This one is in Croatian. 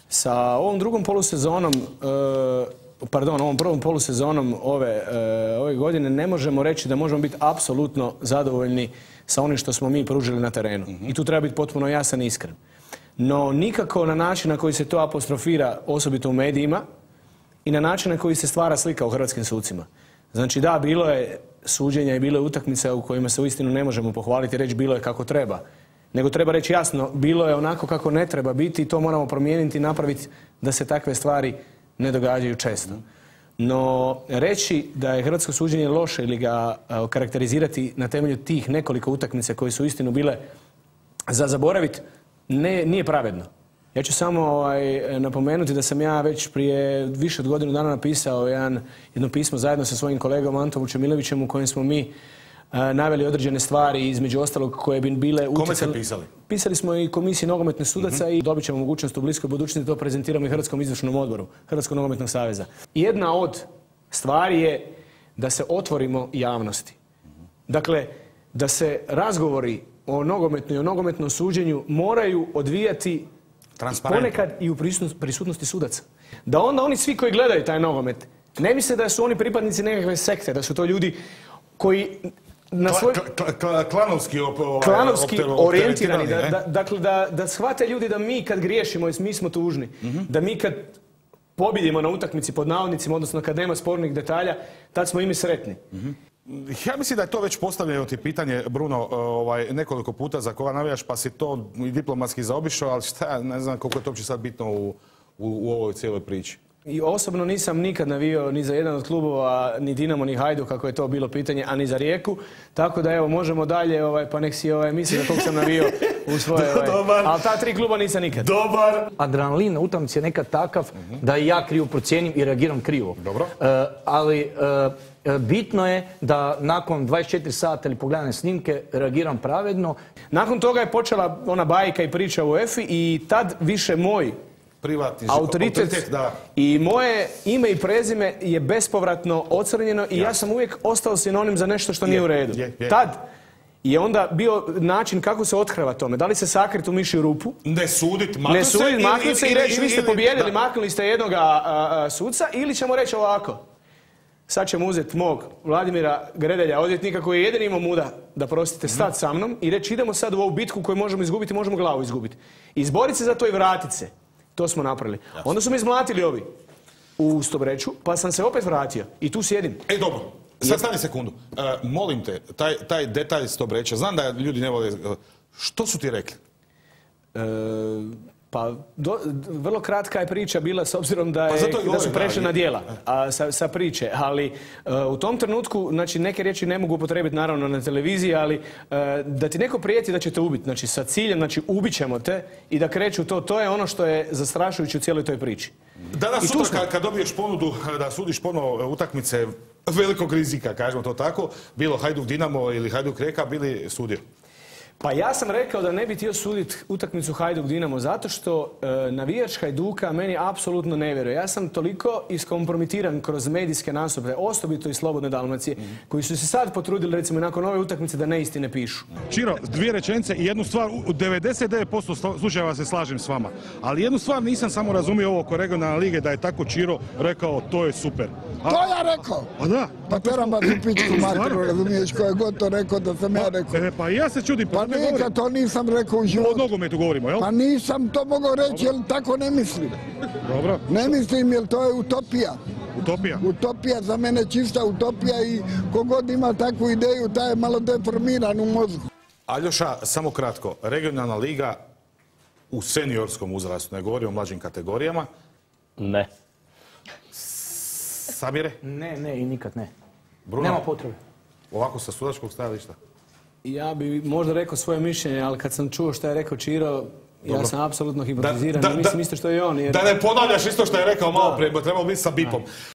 Sa ovom drugom polusezonom, ovom prvom polusezonom ove godine ne možemo reći da možemo biti apsolutno zadovoljni sa onim što smo mi pružili na terenu. I tu treba biti potpuno jasan i iskren. No nikako na način na koji se to apostrofira, osobito u medijima, i na način na koji se stvara slika o hrvatskim sucima. Znači da, bilo je suđenja i bilo je utakmica u kojima se uistinu ne možemo pohvaliti i reći bilo je kako treba. Nego treba reći jasno, bilo je onako kako ne treba biti i to moramo promijeniti i napraviti da se takve stvari ne događaju često. No, reći da je hrvatsko suđenje loše ili ga okarakterizirati na temelju tih nekoliko utakmica koje su uistinu bile za zaboraviti, nije pravedno. Ja ću samo napomenuti da sam ja već prije više od godinu dana napisao jedno pismo zajedno sa svojim kolegom Antom Vučemilovićem u kojem smo mi naveli određene stvari, između ostalog koje bi bile utjecale... Kome ste pisali? Pisali smo i Komisiji nogometnih sudaca i dobit ćemo mogućnost u bliskoj budućnosti da to prezentiramo i Hrvatskom izvršnom odboru Hrvatskog nogometnog saveza. Jedna od stvari je da se otvorimo javnosti. Dakle, da se razgovori o nogometnu i o nogometnom suđenju moraju odvijati ponekad i u prisutnosti sudaca. Da onda oni svi koji gledaju taj nogomet ne misle da su oni pripadnici nekakve sekte, da su to ljudi koji na svoj... Klanovski orijentirani. Dakle, da shvate ljudi da mi kad griješimo i mi smo tužni, da mi kad pobjedimo na utakmici pod navodnicima, odnosno kad nema spornih detalja, tad smo i mi sretni. Ja mislim da je to već postavljeno ti pitanje, Bruno, nekoliko puta za koga navijaš, pa si to i diplomatski zaobišao, ali šta, ne znam koliko je to uopće sad bitno u ovoj cijeloj priči. I osobno nisam nikad navio ni za jedan od klubova, ni Dinamo, ni Hajduk, kako je to bilo pitanje, a ni za Rijeku. Tako da evo, možemo dalje, pa nek si misli da koliko sam navio u svoje... Ali ta tri kluba nisam nikad. Dobar! Adrenalin na utakmici je nekad takav da i ja krivo procijenim i reagiram krivo. Dobro. Ali bitno je da nakon 24 sata ili pogledane snimke reagiram pravedno. Nakon toga je počela ona bajka i priča u UEFA i tad više moj autoritet i moje ime i prezime je bespovratno ocrnjeno i ja sam uvijek ostao sinonim za nešto što nije u redu. Tad je onda bio način kako se otkrava tome. Da li se sakriti u mišju rupu? Ne sudit, maknut se i reći vi ste pobijedili, maknuli ste jednoga suca, ili ćemo reći ovako. Sad ćemo uzeti mog Vladimira Gredelja, odvjetnika koji je jedini imao muda da prostite stat sa mnom i reći idemo sad u ovu bitku koju možemo izgubiti, možemo glavu izgubiti. Izboriti se za to i vratiti se. To smo napravili. Onda su me izmlatili ovi u Stobreću, pa sam se opet vratio. I tu sjedim. Dobro. Sad stani sekundu. Molim te, taj detalj Stobreća, znam da ljudi ne vole... Što su ti rekli? Pa, vrlo kratka je priča bila s obzirom da su prešena djela sa priče, ali u tom trenutku, znači neke riječi ne mogu upotrijebiti naravno na televiziji, ali da ti neko prijeti da će te ubiti, znači sa ciljem, znači ubit ćemo te i da kreću to je ono što je zastrašujuće u cijeloj toj priči. Danas sutra kad dobiješ ponudu da sudiš ponovo utakmice velikog rizika, kažemo to tako, bilo Hajduk Dinamo ili Hajduk Rijeka, bili sudio? Pa ja sam rekao da ne bi htio suditi utakmicu Hajduk Dinamo zato što navijač Hajduka meni apsolutno ne vjeruje. Ja sam toliko iskompromitiran kroz medijske nastupe, osobito iz Slobodne Dalmacije, koji su se sad potrudili recimo nakon ove utakmice da neistine pišu. Čiro, dvije rečenice i jednu stvar, u 99% slučajeva se slažem s vama, ali jednu stvar nisam samo razumio ovo oko regionalne lige da je tako Čiro rekao to je super. To ja rekao? A da? Pa terama tu pičku matru, razumiješ, ko je god to rekao da sam ja rekao. Pa ja se čudim. Pa nikad to nisam rekao u životu. O nogometu govorimo, jel? Pa nisam to mogao reći, jer tako ne mislim. Dobro. Ne mislim, jer to je utopija. Utopija? Utopija, za mene čista utopija i kogod ima takvu ideju, taj je malo deformiran u mozgu. Aljoša, samo kratko, regionalna liga u seniorskom uzrastu, ne govorim o mlađim kategorijama. Ne. Samire? Ne i nikad ne. Bruno? Nema potrebe. Ovako sa sudačkog stajališta? Ja bi možda rekao svoje mišljenje, ali kad sam čuo što je rekao Čiro, ja sam apsolutno hipnotiziran i mislim isto što je on. Da ne ponavljaš isto što je rekao malo prije, trebalo biti sa bipom.